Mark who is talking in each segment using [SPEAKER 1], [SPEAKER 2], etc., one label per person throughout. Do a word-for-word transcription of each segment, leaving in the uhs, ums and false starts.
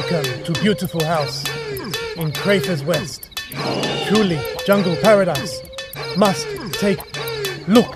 [SPEAKER 1] Welcome to beautiful house in Crafers West. Truly jungle paradise. Must take look.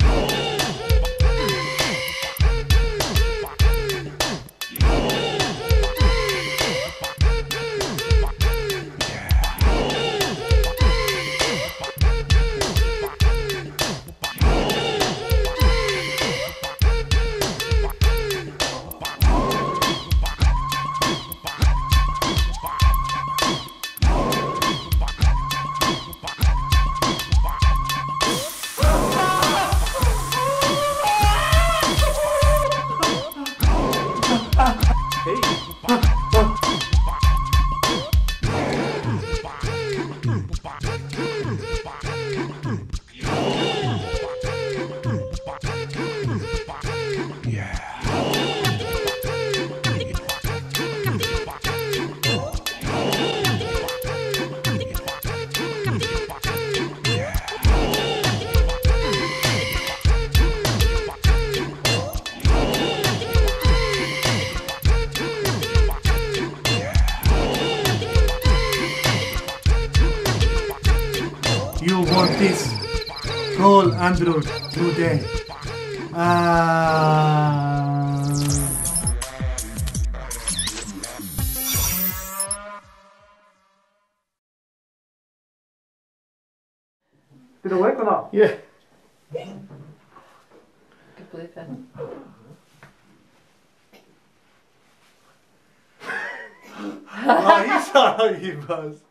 [SPEAKER 2] You want this? Call Andrew today. Ah. Did it work or not?
[SPEAKER 1] Yeah.
[SPEAKER 3] Good blooper.
[SPEAKER 2] Oh, you saw how you buzzed.